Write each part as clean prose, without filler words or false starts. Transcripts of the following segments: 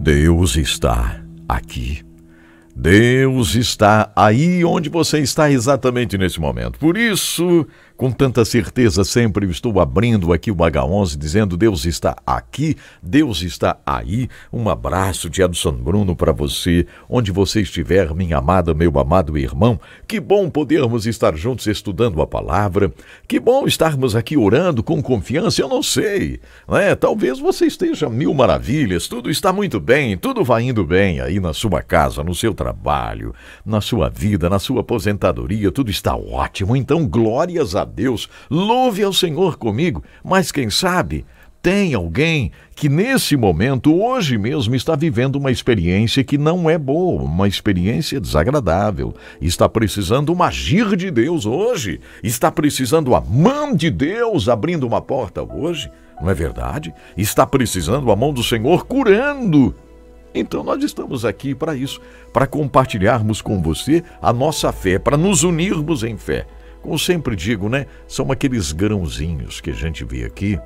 Deus está aqui. Deus está aí onde você está exatamente nesse momento. Por isso, com tanta certeza, sempre estou abrindo aqui o H11, dizendo: Deus está aqui, Deus está aí. Um abraço de Edson Bruno para você, onde você estiver, minha amada, meu amado irmão. Que bom podermos estar juntos estudando a palavra. Que bom estarmos aqui orando com confiança. Eu não sei, né? Talvez você esteja mil maravilhas, tudo está muito bem, tudo vai indo bem aí na sua casa, no seu trabalho, na sua vida, na sua aposentadoria, tudo está ótimo. Então, glórias a Deus, louve ao Senhor comigo. Mas quem sabe tem alguém que nesse momento, hoje mesmo, está vivendo uma experiência que não é boa, uma experiência desagradável. Está precisando um agir de Deus hoje. Está precisando a mão de Deus abrindo uma porta hoje. Não é verdade? Está precisando a mão do Senhor curando. Então nós estamos aqui para isso, para compartilharmos com você a nossa fé, para nos unirmos em fé. Como sempre digo, né? São aqueles grãozinhos que a gente vê aqui.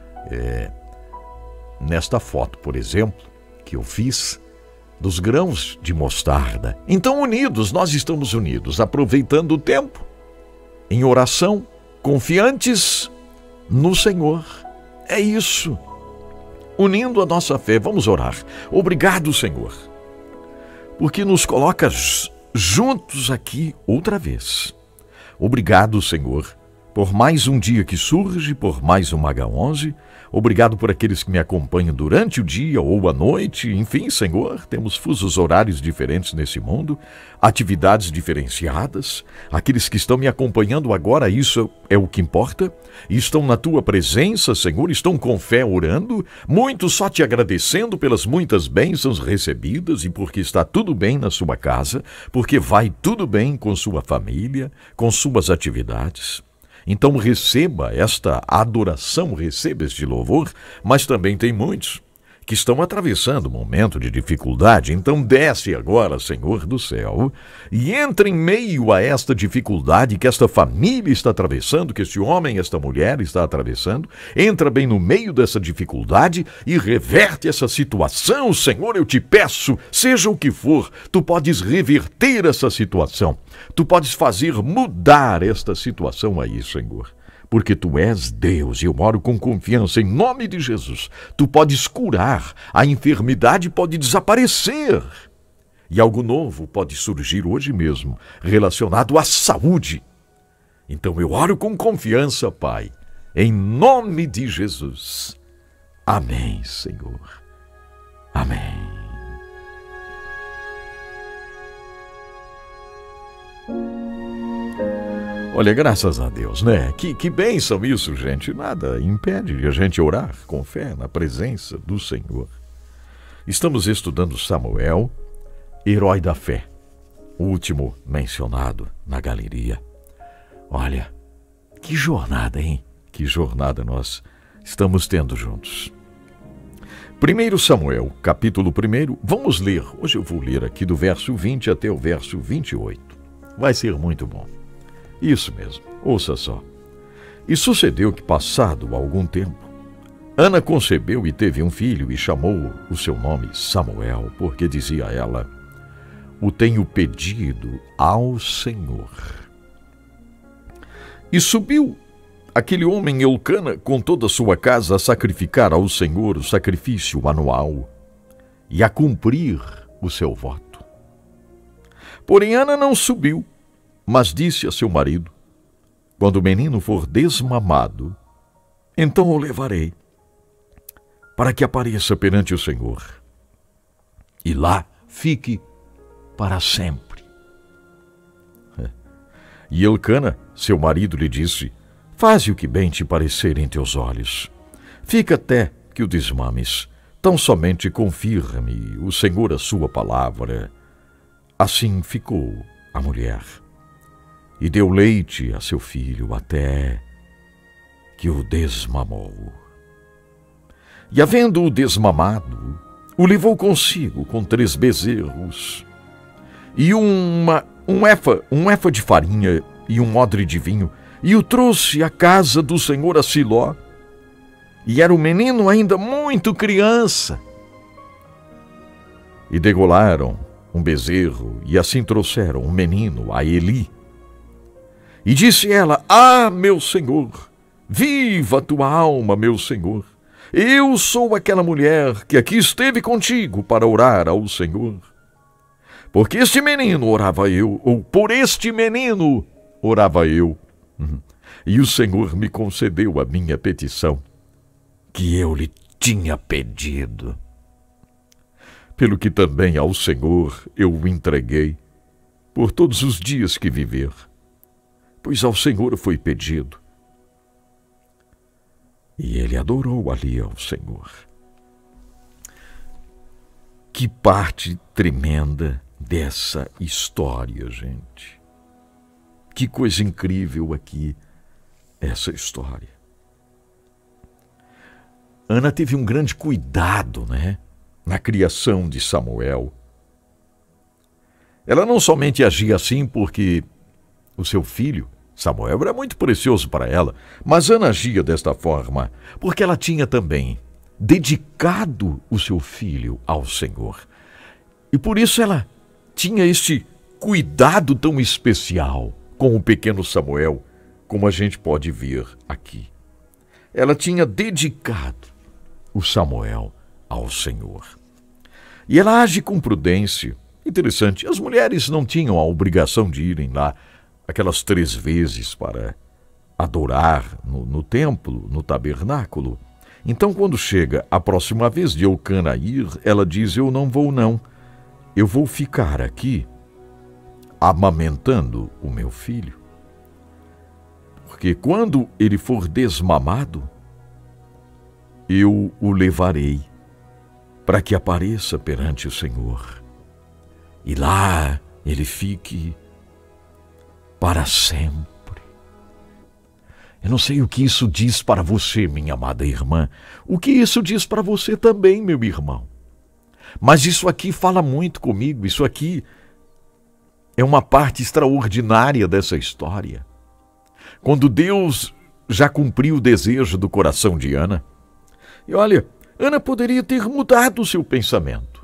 Nesta foto, por exemplo, que eu fiz, dos grãos de mostarda. Então, unidos, nós estamos unidos, aproveitando o tempo, em oração, confiantes no Senhor. É isso. Unindo a nossa fé, vamos orar. Obrigado, Senhor, porque nos colocas juntos aqui outra vez. Obrigado, Senhor, por mais um dia que surge, por mais um H11. Obrigado por aqueles que me acompanham durante o dia ou a noite. Enfim, Senhor, temos fusos horários diferentes nesse mundo, atividades diferenciadas. Aqueles que estão me acompanhando agora, isso é o que importa. Estão na Tua presença, Senhor, estão com fé orando. Muitos só Te agradecendo pelas muitas bênçãos recebidas e porque está tudo bem na sua casa, porque vai tudo bem com sua família, com suas atividades. Então receba esta adoração, receba este louvor, mas também tem muitos que estão atravessando um momento de dificuldade. Então desce agora, Senhor do céu, e entra em meio a esta dificuldade que esta família está atravessando, que este homem, esta mulher está atravessando. Entra bem no meio dessa dificuldade e reverte essa situação, Senhor, eu te peço, seja o que for, tu podes reverter essa situação. Tu podes fazer mudar esta situação aí, Senhor. Porque Tu és Deus e eu oro com confiança em nome de Jesus. Tu podes curar, a enfermidade pode desaparecer. E algo novo pode surgir hoje mesmo, relacionado à saúde. Então eu oro com confiança, Pai, em nome de Jesus. Amém, Senhor. Amém. Olha, graças a Deus, né? Que bênção isso, gente. Nada impede de a gente orar com fé na presença do Senhor. Estamos estudando Samuel, herói da fé, o último mencionado na galeria. Olha, que jornada, hein? Que jornada nós estamos tendo juntos. 1 Samuel, capítulo 1, vamos ler. Hoje eu vou ler aqui do verso 20 até o verso 28. Vai ser muito bom. Isso mesmo, ouça só. E sucedeu que, passado algum tempo, Ana concebeu e teve um filho e chamou o seu nome Samuel, porque dizia ela: o tenho pedido ao Senhor. E subiu aquele homem Eucana com toda a sua casa a sacrificar ao Senhor o sacrifício anual e a cumprir o seu voto. Porém Ana não subiu, mas disse a seu marido: quando o menino for desmamado, então o levarei, para que apareça perante o Senhor, e lá fique para sempre. E Eucana, seu marido, lhe disse: faze o que bem te parecer em teus olhos. Fica até que o desmames, tão somente confirme o Senhor a sua palavra. Assim ficou a mulher. E deu leite a seu filho até que o desmamou. E havendo-o desmamado, o levou consigo com 3 bezerros e um efa de farinha e um odre de vinho, e o trouxe à casa do Senhor a Siló. E era o menino ainda muito criança. E degolaram um bezerro, e assim trouxeram um menino a Eli. E disse ela: Ah, meu senhor, viva a tua alma, meu senhor. Eu sou aquela mulher que aqui esteve contigo para orar ao Senhor. Porque este menino orava eu, ou por este menino orava eu. E o Senhor me concedeu a minha petição, que eu lhe tinha pedido. Pelo que também ao Senhor eu o entreguei, por todos os dias que viver, pois ao Senhor foi pedido. E ele adorou ali ao Senhor. Que parte tremenda dessa história, gente. Que coisa incrível aqui, essa história. Ana teve um grande cuidado, na criação de Samuel. Ela não somente agia assim porque o seu filho, Samuel, era muito precioso para ela, mas Ana agia desta forma porque ela tinha também dedicado o seu filho ao Senhor. E por isso ela tinha este cuidado tão especial com o pequeno Samuel, como a gente pode ver aqui. Ela tinha dedicado o Samuel ao Senhor. E ela age com prudência. Interessante, as mulheres não tinham a obrigação de irem lá aquelas 3 vezes para adorar no templo, no tabernáculo. Então, quando chega a próxima vez de Eucana ir, ela diz: eu não vou não, eu vou ficar aqui amamentando o meu filho. Porque quando ele for desmamado, eu o levarei para que apareça perante o Senhor. E lá ele fique para sempre. Eu não sei o que isso diz para você, minha amada irmã. O que isso diz para você também, meu irmão. Mas isso aqui fala muito comigo. Isso aqui é uma parte extraordinária dessa história. Quando Deus já cumpriu o desejo do coração de Ana. E olha, Ana poderia ter mudado o seu pensamento.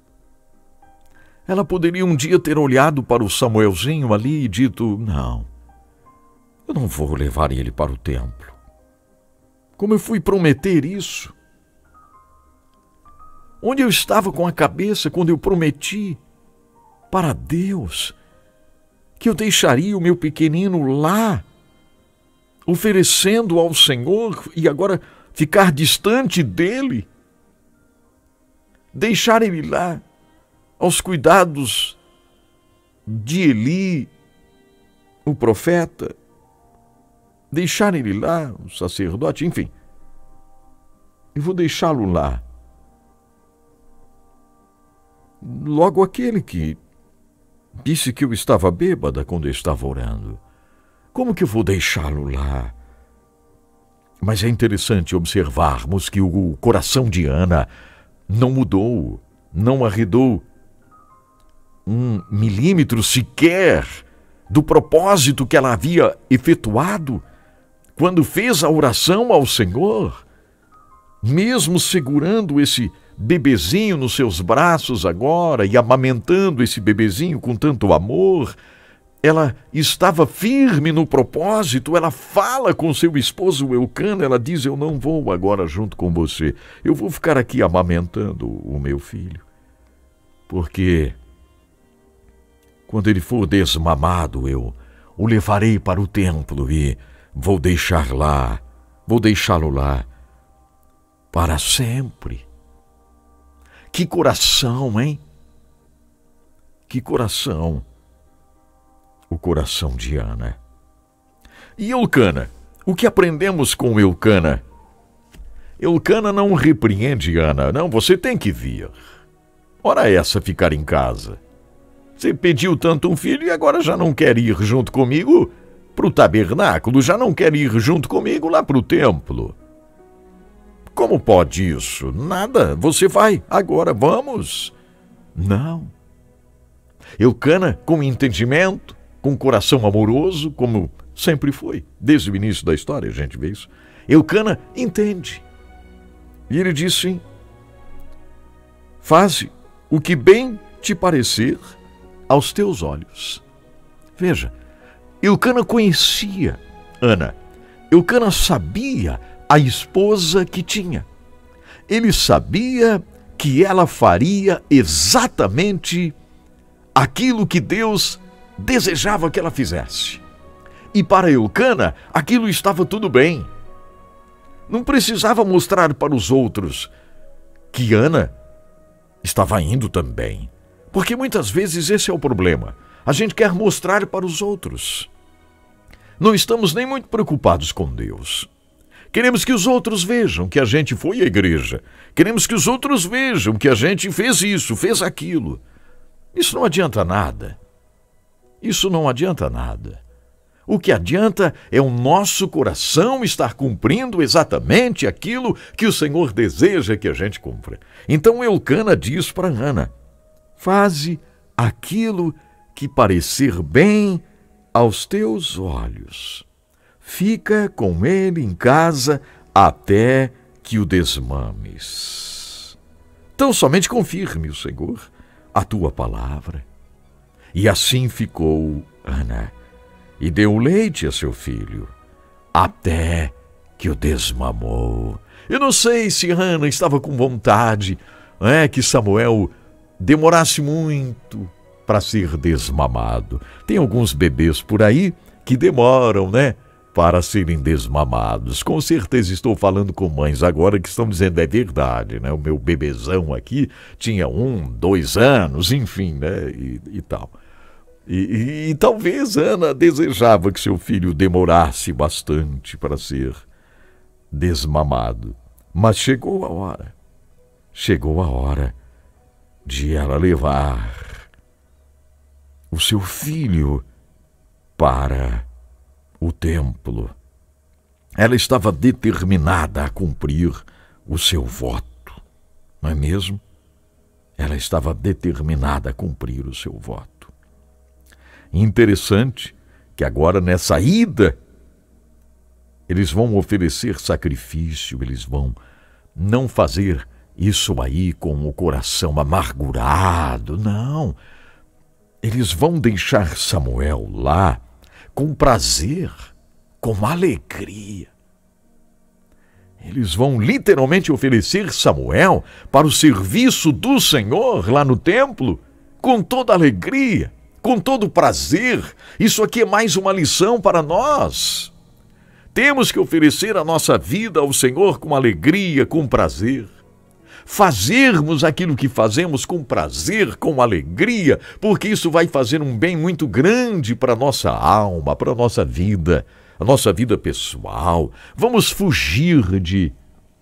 Ela poderia um dia ter olhado para o Samuelzinho ali e dito: não, eu não vou levar ele para o templo. Como eu fui prometer isso? Onde eu estava com a cabeça quando eu prometi para Deus que eu deixaria o meu pequenino lá, oferecendo ao Senhor, e agora ficar distante dele? Deixar ele lá aos cuidados de Eli, o profeta, deixar ele lá, o sacerdote, enfim. Eu vou deixá-lo lá. Logo aquele que disse que eu estava bêbada quando eu estava orando. Como que eu vou deixá-lo lá? Mas é interessante observarmos que o coração de Ana não mudou, não arredou 1 milímetro sequer do propósito que ela havia efetuado quando fez a oração ao Senhor, mesmo segurando esse bebezinho nos seus braços agora e amamentando esse bebezinho com tanto amor. Ela estava firme no propósito. Ela fala com seu esposo Eucana, ela diz: eu não vou agora junto com você, eu vou ficar aqui amamentando o meu filho, porque quando ele for desmamado, eu o levarei para o templo e vou deixá-lo lá para sempre. Que coração, hein? Que coração! O coração de Ana. E Eucana? O que aprendemos com Eucana? Eucana não repreende Ana. Não, você tem que vir. Ora essa ficar em casa. Você pediu tanto um filho e agora já não quer ir junto comigo para o tabernáculo, já não quer ir junto comigo lá para o templo. Como pode isso? Nada, você vai, agora vamos. Não. Eucana, com entendimento, com coração amoroso, como sempre foi, desde o início da história a gente vê isso. Eucana entende. E ele diz sim, faze o que bem te parecer aos teus olhos. Veja, Eucana conhecia Ana. Eucana sabia a esposa que tinha. Ele sabia que ela faria exatamente aquilo que Deus desejava que ela fizesse. E para Eucana, aquilo estava tudo bem. Não precisava mostrar para os outros que Ana estava indo também. Porque muitas vezes esse é o problema. A gente quer mostrar para os outros. Não estamos nem muito preocupados com Deus. Queremos que os outros vejam que a gente foi à igreja. Queremos que os outros vejam que a gente fez isso, fez aquilo. Isso não adianta nada. Isso não adianta nada. O que adianta é o nosso coração estar cumprindo exatamente aquilo que o Senhor deseja que a gente cumpra. Então Eucana diz para Ana: faze aquilo que parecer bem aos teus olhos. Fica com ele em casa até que o desmames. Então somente confirme o Senhor a tua palavra. E assim ficou Ana, e deu leite a seu filho, até que o desmamou. Eu não sei se Ana estava com vontade, que Samuel demorasse muito para ser desmamado. Tem alguns bebês por aí que demoram, para serem desmamados. Com certeza estou falando com mães agora que estão dizendo é verdade, O meu bebezão aqui tinha 1, 2 anos, enfim, e tal. E talvez Ana desejava que seu filho demorasse bastante para ser desmamado. Mas chegou a hora de ela levar o seu filho para o templo. Ela estava determinada a cumprir o seu voto, não é mesmo? Ela estava determinada a cumprir o seu voto. Interessante que agora nessa ida, eles vão oferecer sacrifício, eles vão não fazer isso aí com o coração amargurado, não. Eles vão deixar Samuel lá com prazer, com alegria. Eles vão literalmente oferecer Samuel para o serviço do Senhor lá no templo, com toda alegria, com todo prazer. Isso aqui é mais uma lição para nós. Temos que oferecer a nossa vida ao Senhor com alegria, com prazer. Fazermos aquilo que fazemos com prazer, com alegria, porque isso vai fazer um bem muito grande para a nossa alma, para a nossa vida pessoal. Vamos fugir de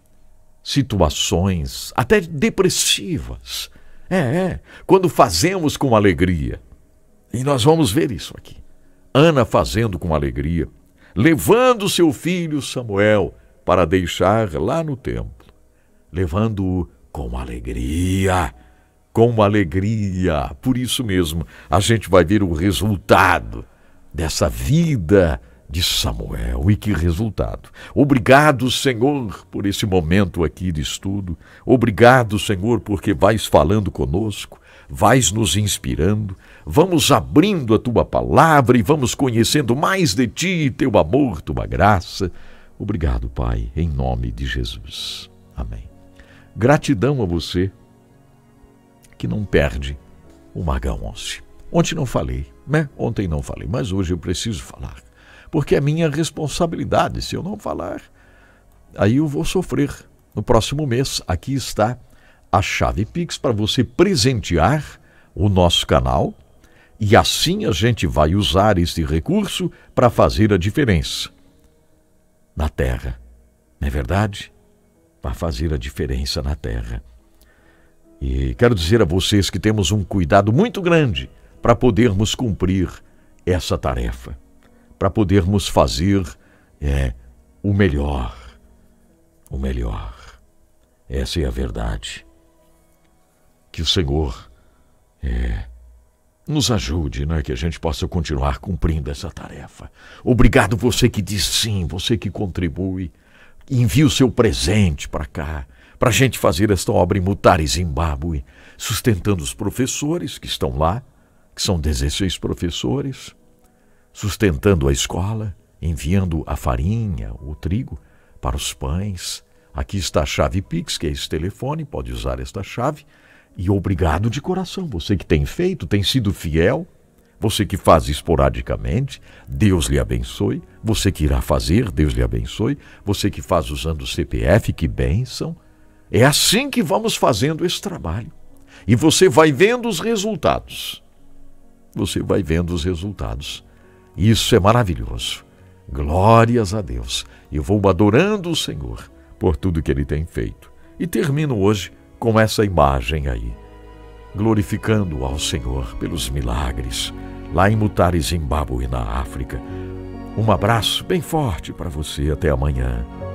situações até depressivas. Quando fazemos com alegria. E nós vamos ver isso aqui. Ana fazendo com alegria, levando seu filho Samuel para deixar lá no templo. Levando-o com alegria, com alegria. Por isso mesmo, a gente vai ver o resultado dessa vida de Samuel. E que resultado! Obrigado, Senhor, por esse momento aqui de estudo. Obrigado, Senhor, porque vais falando conosco, vais nos inspirando. Vamos abrindo a Tua palavra e vamos conhecendo mais de Ti, Teu amor, Tua graça. Obrigado, Pai, em nome de Jesus. Amém. Gratidão a você que não perde o Maga 11. Ontem não falei, Ontem não falei, mas hoje eu preciso falar. Porque é minha responsabilidade. Se eu não falar, aí eu vou sofrer. No próximo mês, aqui está a chave Pix para você presentear o nosso canal. E assim a gente vai usar este recurso para fazer a diferença na terra. Não é verdade? Para fazer a diferença na terra. E quero dizer a vocês que temos um cuidado muito grande para podermos cumprir essa tarefa. Para podermos fazer o melhor. O melhor. Essa é a verdade. Que o Senhor nos ajude, que a gente possa continuar cumprindo essa tarefa. Obrigado você que diz sim, você que contribui. Envie o seu presente para cá, para a gente fazer esta obra em Mutare, Zimbábue, sustentando os professores que estão lá, que são 16 professores, sustentando a escola, enviando a farinha, o trigo para os pães. Aqui está a chave Pix, que é esse telefone, pode usar esta chave. E obrigado de coração, você que tem feito, tem sido fiel, você que faz esporadicamente, Deus lhe abençoe. Você que irá fazer, Deus lhe abençoe. Você que faz usando o CPF, que bênção. É assim que vamos fazendo esse trabalho. E você vai vendo os resultados. Você vai vendo os resultados. Isso é maravilhoso. Glórias a Deus. Eu vou adorando o Senhor por tudo que Ele tem feito. E termino hoje com essa imagem aí, glorificando ao Senhor pelos milagres, lá em Mutare, Zimbábue, na África. Um abraço bem forte para você. Até amanhã.